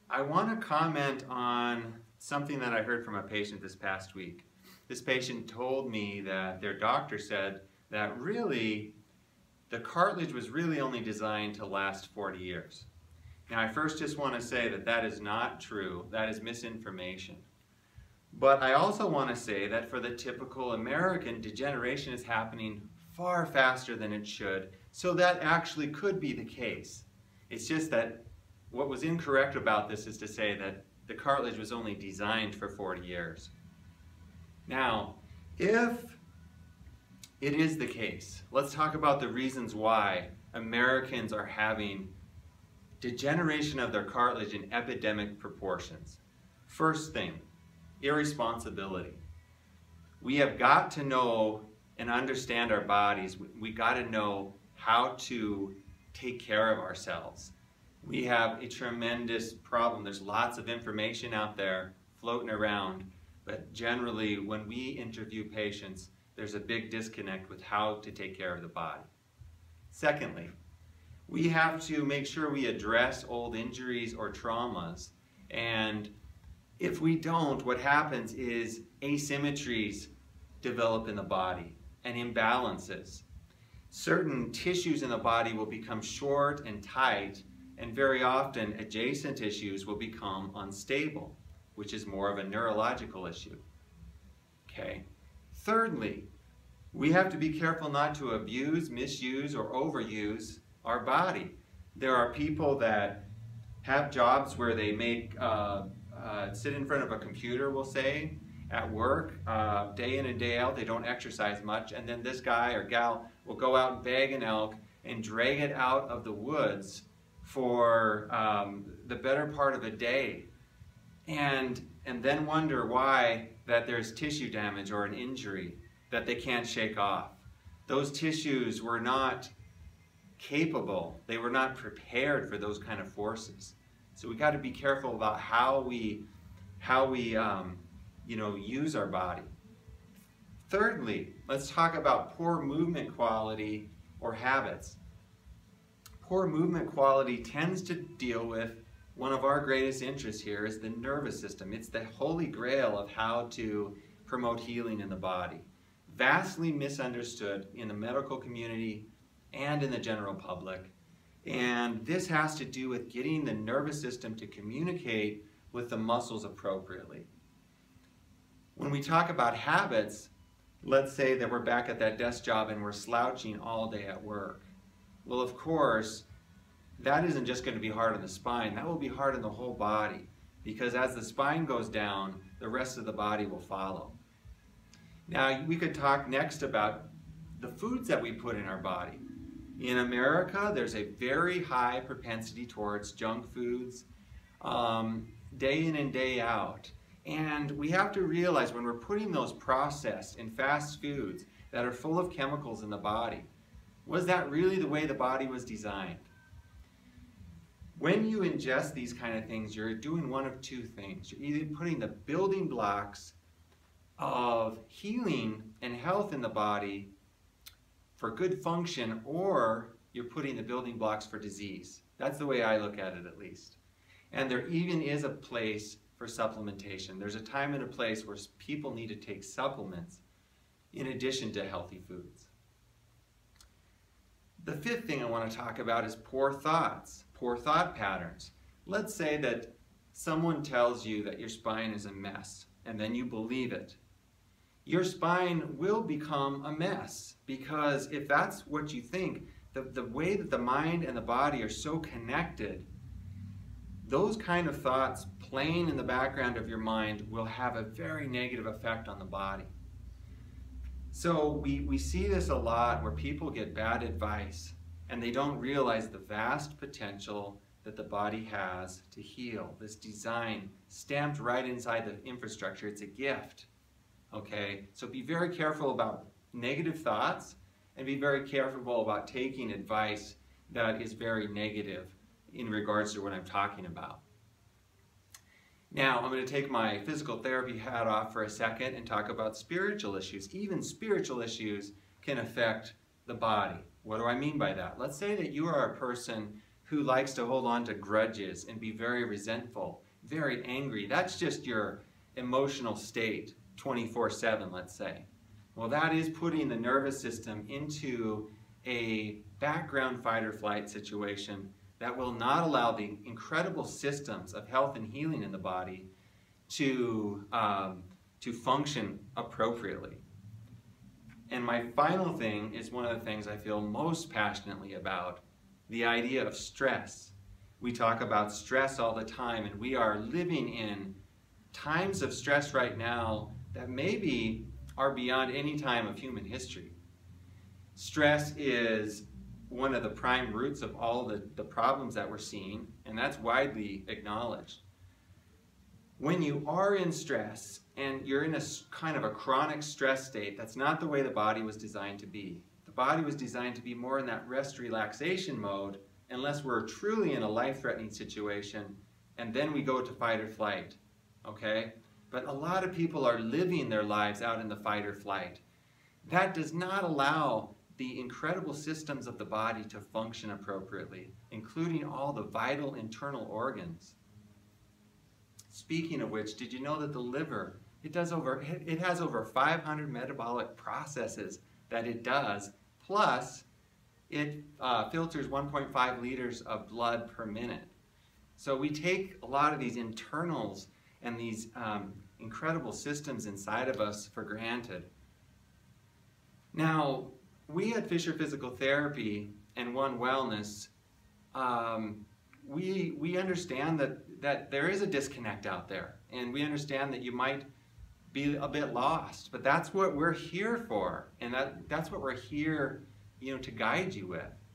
I want to comment on something that I heard from a patient this past week. This patient told me that their doctor said that really the cartilage was really only designed to last 40 years. Now I first just want to say that that is not true. That is misinformation. But I also want to say that for the typical American, degeneration is happening far faster than it should, so that actually could be the case. It's just that what was incorrect about this is to say that the cartilage was only designed for 40 years. Now, if it is the case, let's talk about the reasons why Americans are having degeneration of their cartilage in epidemic proportions. First thing, irresponsibility. We have got to know and understand our bodies. We got to know how to take care of ourselves. We have a tremendous problem. There's lots of information out there floating around, but generally when we interview patients, there's a big disconnect with how to take care of the body. Secondly, we have to make sure we address old injuries or traumas, and if we don't, what happens is asymmetries develop in the body and imbalances. Certain tissues in the body will become short and tight, and very often adjacent tissues will become unstable, which is more of a neurological issue. Okay. Thirdly, we have to be careful not to abuse, misuse, or overuse our body. There are people that have jobs where they sit in front of a computer, we'll say, at work, day in and day out. They don't exercise much, and then this guy or gal will go out and bag an elk and drag it out of the woods for the better part of a day, and then wonder why that there's tissue damage or an injury that they can't shake off. Those tissues were not capable, they were not prepared for those kind of forces. So we got to be careful about how we use our body. Thirdly, let's talk about poor movement quality or habits. Poor movement quality tends to deal with one of our greatest interests here is the nervous system. It's the holy grail of how to promote healing in the body. Vastly misunderstood in the medical community and in the general public. And this has to do with getting the nervous system to communicate with the muscles appropriately. When we talk about habits, let's say that we're back at that desk job and we're slouching all day at work. Well, of course, that isn't just going to be hard on the spine, that will be hard on the whole body, because as the spine goes down, the rest of the body will follow. Now, we could talk next about the foods that we put in our body. In America, there's a very high propensity towards junk foods, day in and day out. And we have to realize when we're putting those processed and fast foods that are full of chemicals in the body, was that really the way the body was designed? When you ingest these kind of things, you're doing one of two things. You're either putting the building blocks of healing and health in the body for good function, or you're putting the building blocks for disease. That's the way I look at it, at least. And there even is a place for supplementation. There's a time and a place where people need to take supplements in addition to healthy foods. The fifth thing I want to talk about is poor thoughts, poor thought patterns. Let's say that someone tells you that your spine is a mess, and then you believe it. Your spine will become a mess, because if that's what you think, the way that the mind and the body are so connected, those kind of thoughts playing in the background of your mind will have a very negative effect on the body. So we see this a lot where people get bad advice and they don't realize the vast potential that the body has to heal. This design stamped right inside the infrastructure, it's a gift. Okay, so be very careful about negative thoughts and be very careful about taking advice that is very negative in regards to what I'm talking about. Now, I'm going to take my physical therapy hat off for a second and talk about spiritual issues. Even spiritual issues can affect the body. What do I mean by that? Let's say that you are a person who likes to hold on to grudges and be very resentful, very angry. That's just your emotional state 24/7, let's say. Well, that is putting the nervous system into a background fight or flight situation that will not allow the incredible systems of health and healing in the body to function appropriately. And my final thing is one of the things I feel most passionately about, the idea of stress. We talk about stress all the time, and we are living in times of stress right now that maybe are beyond any time of human history. Stress is one of the prime roots of all the problems that we're seeing, and that's widely acknowledged. When you are in stress and you're in a kind of a chronic stress state, that's not the way the body was designed to be. The body was designed to be more in that rest relaxation mode unless we're truly in a life-threatening situation, and then we go to fight or flight, okay? But a lot of people are living their lives out in the fight or flight. That does not allow the incredible systems of the body to function appropriately, including all the vital internal organs. Speaking of which, did you know that the liver, it has over 500 metabolic processes that it does, plus it filters 1.5 liters of blood per minute. So we take a lot of these internals and these incredible systems inside of us for granted. Now, we at Fischer Physical Therapy and One Wellness, we understand that there is a disconnect out there, and we understand that you might be a bit lost, but that's what we're here for, and that's what we're here, to guide you with.